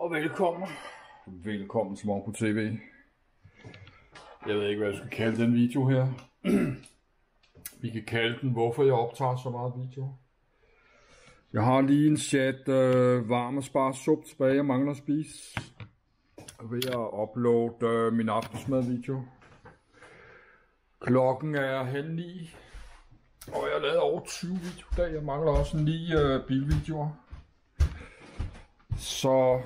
Og velkommen til Monko TV. Jeg ved ikke, hvad jeg skal kalde den video her. Vi kan kalde den, hvorfor jeg optager så meget video. Jeg har lige en chat varm og spar suppe tilbage, jeg mangler at spise. Ved at uploade min aftensmad-video. Klokken er 8:30. Og jeg har lavet over 20 videoer i dag. Jeg mangler også 9 bilvideoer. Så...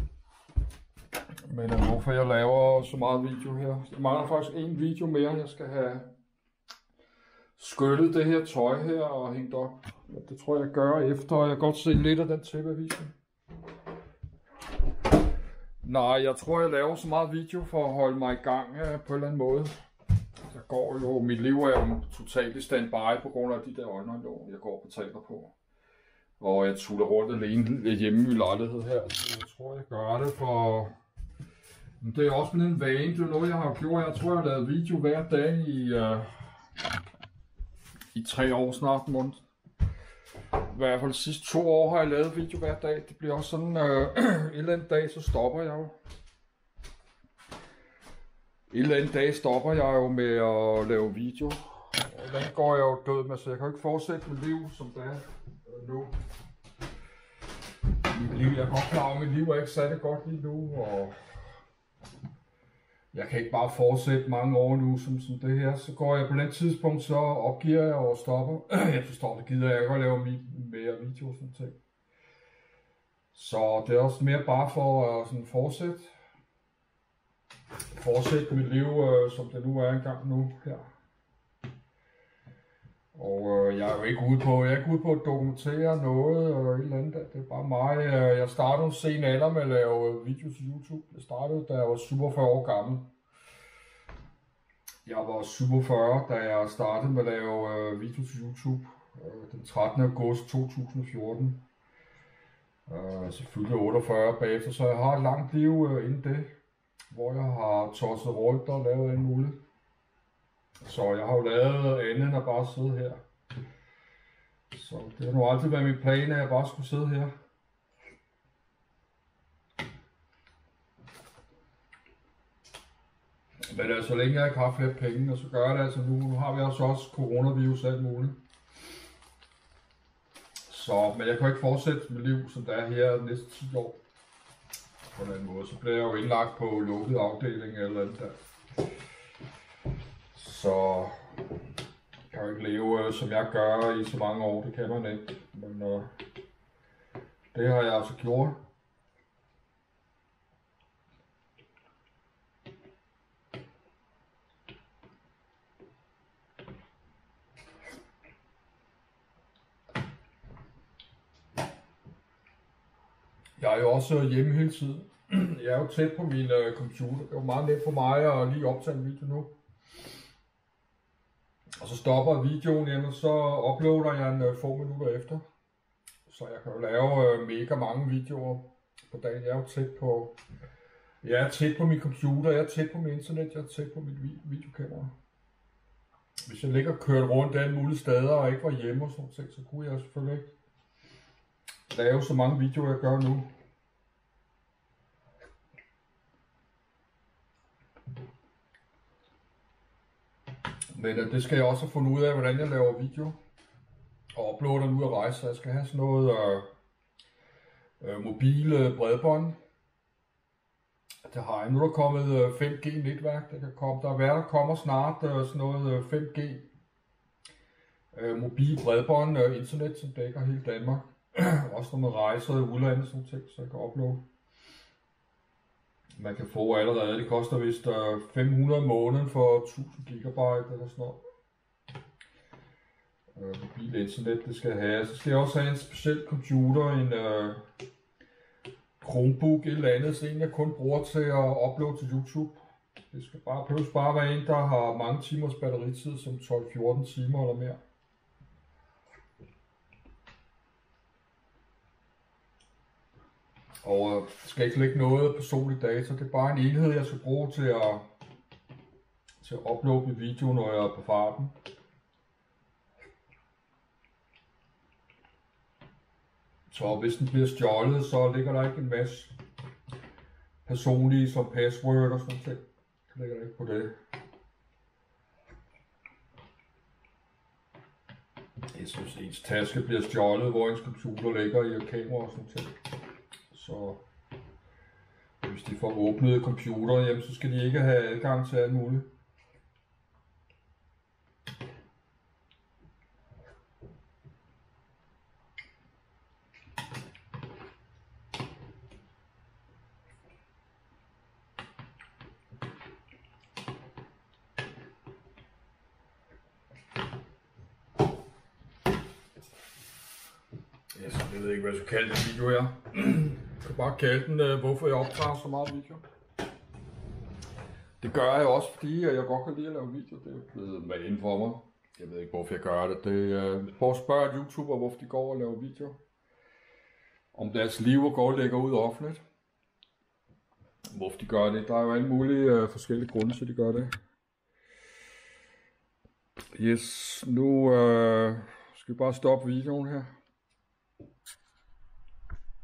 Men hvorfor jeg laver så meget video her? Jeg mangler faktisk en video mere. Jeg skal have skyllet det her tøj her og hængt op. Det tror jeg gør efter. Jeg kan godt se lidt af den tæppevisning. Nej, jeg tror jeg laver så meget video for at holde mig i gang på en eller anden måde. Der går jo, mit liv er jo totalt i standby på grund af de der øjenlåg, jeg går og betaler på. Og jeg tuller rundt alene hjemme i min lejlighed her. Så jeg tror jeg gør det for... Det er også en vane, det er noget jeg har gjort. Jeg tror jeg har lavet video hver dag i 3 år snart måned. I hvert fald de sidste 2 år har jeg lavet video hver dag. Det bliver også sådan, en eller anden dag så stopper jeg jo. En eller anden dag stopper jeg jo med at lave video. Og den går jeg jo død med, så jeg kan jo ikke fortsætte mit liv som det er nu. Jeg er godt klar over, at mit liv er ikke særlig godt lige nu, og jeg kan ikke bare fortsætte mange år nu som det her. Så går jeg på et tidspunkt, så opgiver jeg og stopper. Jeg forstår, det gider jeg ikke at lave mere video og sådan ting. Så det er også mere bare for at sådan fortsætte mit liv, som det nu er engang nu her. Og jeg er jo ikke ude på, at dokumentere noget og et eller andet. Det er bare mig. Jeg startede sen alder med at lave video til YouTube. Jeg startede, da jeg var 47 år gammel. Jeg var 47, da jeg startede med at lave video til YouTube. Den 13. august 2014. Så fyldte jeg 48 bagefter, så jeg har et langt liv inden det. Hvor jeg har tosset rundt og lavet alt muligt. Så jeg har jo lavet andet end at bare sidde her. Så det har nu altid været min plan, at jeg bare skulle sidde her. Men altså, så længe jeg ikke har flere penge, og så gør jeg det altså nu. Nu har vi altså også coronavirus og alt muligt. Så, men jeg kan ikke fortsætte mit liv, som det er her de næste 10 år. På en anden måde. Så bliver jeg jo indlagt på lukket afdeling eller andet der. Så jeg kan jo ikke leve, som jeg gør i så mange år, det kan man ikke. Men det har jeg altså gjort. Jeg er jo også hjemme hele tiden. Jeg er jo tæt på min computer. Det er jo meget nemt for mig at lige optage en video nu. Og så stopper videoen hjemme, og så uploader jeg en få minutter efter. Så jeg kan jo lave mega mange videoer på dagen. Jeg er jo tæt på min computer, jeg er tæt på min internet, jeg er tæt på mit videokamera. Hvis jeg ligger og kørt rundt alle mulige steder og ikke var hjemme og sådan noget, så kunne jeg selvfølgelig ikke lave så mange videoer, jeg gør nu. Men det skal jeg også have fundet ud af, hvordan jeg laver video og uploader nu at rejse. Så jeg skal have sådan noget mobil bredbånd. Det har jeg. Nu er der kommet 5G netværk. Der kommer snart sådan noget 5G mobil bredbånd internet, som dækker hele Danmark. Også når man rejser i udlandet, sådan ting, så jeg kan uploade. Man kan få allerede, det koster vist 500 om måneden for 1000 gigabyte eller sådan noget. Mobil internet, det skal jeg have. Så skal jeg også have en speciel computer, en Chromebook, et eller andet, så en jeg kun bruger til at uploade til YouTube. Det skal bare være en, der har mange timers batteritid, som 12-14 timer eller mere. Og der skal ikke lægge noget personligt data, det er bare en enhed, jeg skal bruge til at uploade min video, når jeg er på farten. Så hvis den bliver stjålet, så ligger der ikke en masse personlige som password og sådan noget. Jeg lægger ikke på det. Jeg synes, ens taske bliver stjålet, hvor ens computer ligger i et kamera og sådan noget. Så hvis de får åbnet computeren hjem, så skal de ikke have adgang til alt muligt. Jeg ved ikke, hvad jeg skal kalde den video her. Jeg kan bare kalde den, hvorfor jeg optager så meget video. Det gør jeg også, fordi jeg godt kan lide at lave video. Det er blevet vanen for mig. Jeg ved ikke, hvorfor jeg gør det. Prøv at spørge YouTuber, hvorfor de går og laver video. Om deres liv og går og lægger ud offentligt. Hvorfor de gør det. Der er jo alle mulige forskellige grunde til, at de gør det. Yes, nu skal vi bare stoppe videoen her.